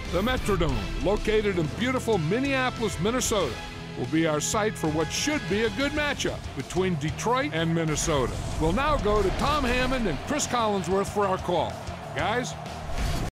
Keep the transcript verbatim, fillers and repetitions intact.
The Metrodome, located in beautiful Minneapolis, Minnesota, will be our site for what should be a good matchup between Detroit and Minnesota. We'll now go to Tom Hammond and Chris Collinsworth for our call. Guys,